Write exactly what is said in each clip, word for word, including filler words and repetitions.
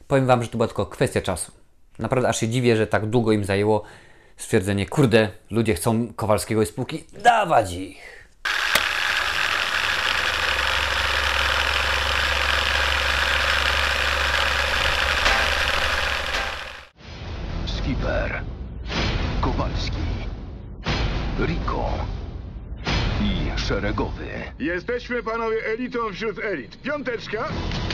Powiem Wam, że to była tylko kwestia czasu. Naprawdę aż się dziwię, że tak długo im zajęło stwierdzenie, kurde, ludzie chcą Kowalskiego i spółki, dawać ich. Skipper, Kowalski, Rico i szeregowy. Jesteśmy, panowie, elitą wśród elit. Piąteczka.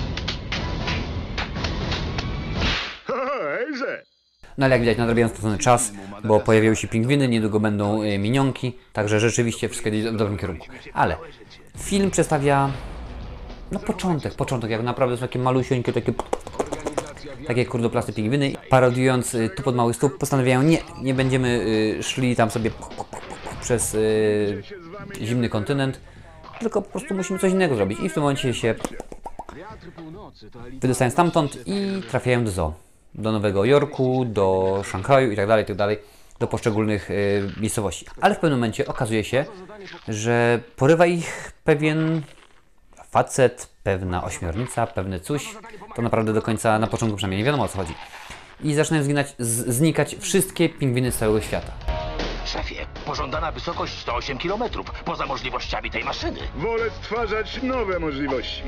Haha, ejże. No ale jak widać, nadrobiłem stracony czas, bo pojawiły się pingwiny, niedługo będą y, minionki, także rzeczywiście wszystko idzie w dobrym kierunku. Ale film przedstawia, no początek, początek, jak naprawdę są takie malusieńkie, takie, takie kurdoplasty pingwiny. Parodiując y, tu pod mały stóp, postanawiają, nie, nie będziemy y, szli tam sobie przez y, zimny kontynent, tylko po prostu musimy coś innego zrobić. I w tym momencie się wydostają stamtąd i trafiają do zoo. Do Nowego Jorku, do Szanghaju i tak dalej, tak dalej, do poszczególnych y, miejscowości. Ale w pewnym momencie okazuje się, że porywa ich pewien facet, pewna ośmiornica, pewne coś. To naprawdę do końca, na początku przynajmniej nie wiadomo, o co chodzi. I zaczynają zginać, z, znikać wszystkie pingwiny z całego świata. Szefie, pożądana wysokość sto osiem kilometrów, poza możliwościami tej maszyny. Wolę stwarzać nowe możliwości.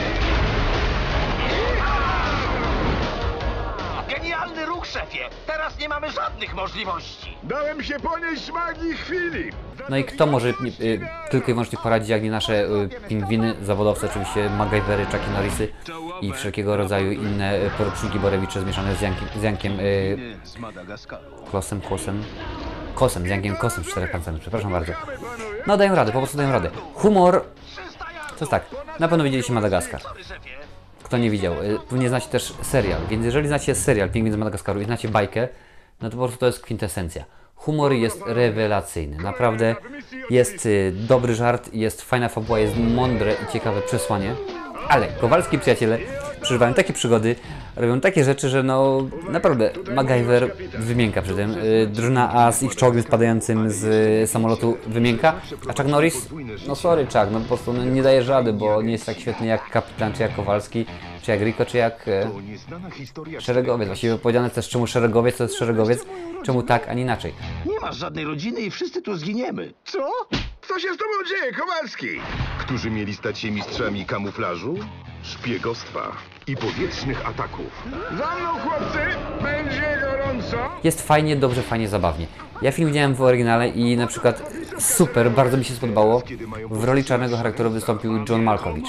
Genialny ruch, szefie! Teraz nie mamy żadnych możliwości. Dałem się ponieść magii chwili. No i kto może y, tylko i wyłącznie poradzić, jak nie nasze y, pingwiny, zawodowcy, oczywiście MacGyvery, Chucky Norrisy i wszelkiego rodzaju inne y, poruczniki Borewicze zmieszane z Jankiem, z Jankiem y, Klosem, Kłosem, Kosem, z Jankiem Kosem z czterech pancerzem, przepraszam bardzo. No dają radę, po prostu dają radę. Humor, to jest tak, na pewno widzieliście Madagaskar. Kto nie widział, pewnie znacie też serial, więc jeżeli znacie serial Pingwin z Madagaskaru i znacie bajkę, no to po prostu to jest kwintesencja. Humor jest rewelacyjny, naprawdę jest y, dobry żart, jest fajna fabuła, jest mądre i ciekawe przesłanie, ale Kowalski przyjaciele przeżywają takie przygody, robią takie rzeczy, że no naprawdę MacGyver wymięka przy tym, y, drużyna A z ich czołgiem spadającym z y, samolotu wymięka, a Chuck Norris, no sorry Chuck, no po prostu no, nie daje rady, bo nie jest tak świetny jak kapitan, czy jak Kowalski, czy jak Rico, czy jak e, szeregowiec. Właściwie powiedziane też, czemu szeregowiec to jest szeregowiec, czemu tak, a nie inaczej. Nie masz żadnej rodziny i wszyscy tu zginiemy. Co? Co się z tobą dzieje, Kowalski? Którzy mieli stać się mistrzami kamuflażu, szpiegostwa i powietrznych ataków. Za mną, chłopcy! Będzie gorąco! Jest fajnie, dobrze, fajnie, zabawnie. Ja film widziałem w oryginale i na przykład super, bardzo mi się spodobało. W roli czarnego charakteru wystąpił John Malkovich.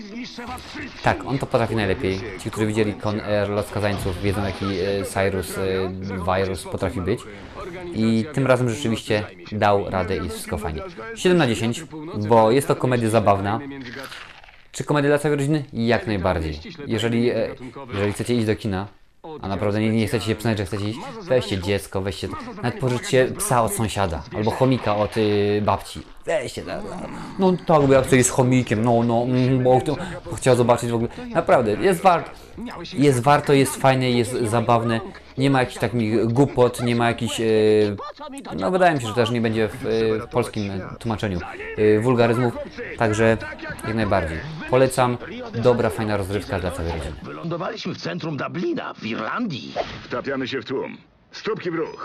Tak, on to potrafi najlepiej. Ci, którzy widzieli Con Air, Los Skazańców, wiedzą jaki e, Cyrus e, Virus potrafi być. I tym razem rzeczywiście dał radę i wszystko fajnie. siedem na dziesięć, bo jest to komedia zabawna. Czy komedia dla całej rodziny? Jak najbardziej. Jeżeli, e, jeżeli chcecie iść do kina, a naprawdę nie, nie chcecie się przyznać, że chcecie iść, weźcie dziecko, weźcie, nawet pożyczcie psa od sąsiada, albo chomika od y, babci. Weźcie, no, no tak, bo ja chcę iść z chomikiem, no, no, mm, bo, bo, bo chciał zobaczyć w ogóle. Naprawdę, jest warto, jest warto, jest fajne, jest zabawne, nie ma jakichś takich głupot, nie ma jakichś, y, no wydaje mi się, że też nie będzie w, y, w polskim tłumaczeniu y, wulgaryzmów, także jak najbardziej. Polecam, dobra, fajna rozrywka dla całej rodziny. Wylądowaliśmy w centrum Dublina, w Irlandii. Wtapiamy się w tłum. Stópki w ruch.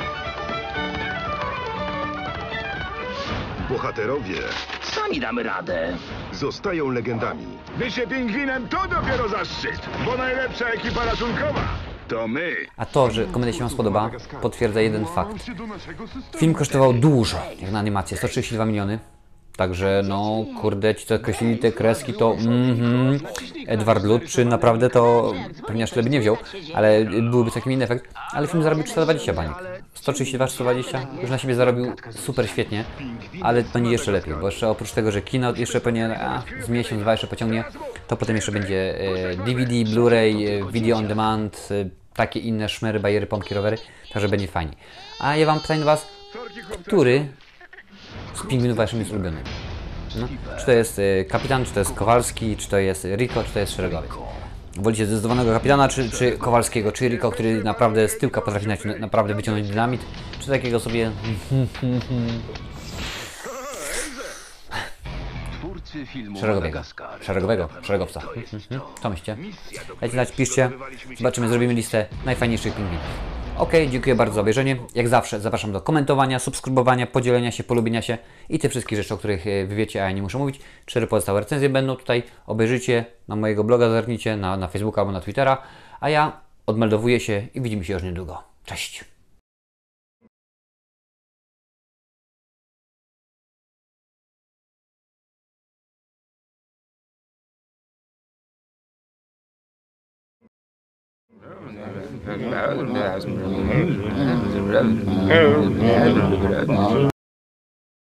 Bohaterowie Sami damy radę. zostają legendami. Bycie pingwinem to dopiero zaszczyt, bo najlepsza ekipa ratunkowa to my. A to, że komedia się Wam spodoba, potwierdza jeden fakt. Film kosztował dużo, jak na animację, sto trzydzieści dwa miliony. Także no, kurde, ci co kreślili te kreski to mm-hmm, Edward Ludczy naprawdę to pewnie aż tyle by nie wziął, ale byłby taki inny efekt. Ale film zarobił trzysta dwadzieścia baniek. sto trzydzieści dwa, trzysta dwadzieścia już na siebie zarobił super świetnie, ale będzie jeszcze lepiej, bo jeszcze oprócz tego, że kino jeszcze pewnie a, z miesiąc, dwa jeszcze pociągnie, to potem jeszcze będzie e, D V D, Blu-ray, e, video on demand, e, takie inne szmery, bajery, pompki, rowery, także będzie fajnie. A ja Wam pytam do Was, który z pingwinów Waszym jest ulubiony? No. Czy to jest y, kapitan, czy to jest Kowalski, czy to jest Rico, czy to jest szeregowiec? Wolicie zdecydowanego kapitana, czy, czy Kowalskiego, czy Rico, który naprawdę z tyłka potrafi na, naprawdę wyciągnąć dynamit, czy takiego sobie... Twórcy twórcy filmu Szeregowego. Madagaskar. Szeregowego. Szeregowca. Mhm. To myślcie. Dajcie znać, piszcie. Zobaczymy, zrobimy listę najfajniejszych pingwinów. Ok, dziękuję bardzo za obejrzenie. Jak zawsze zapraszam do komentowania, subskrybowania, podzielenia się, polubienia się i te wszystkie rzeczy, o których e, wy wiecie, a ja nie muszę mówić. Cztery pozostałe recenzje będą tutaj. Obejrzyjcie na mojego bloga, zerknijcie na, na Facebooka albo na Twittera. A ja odmeldowuję się i widzimy się już niedługo. Cześć!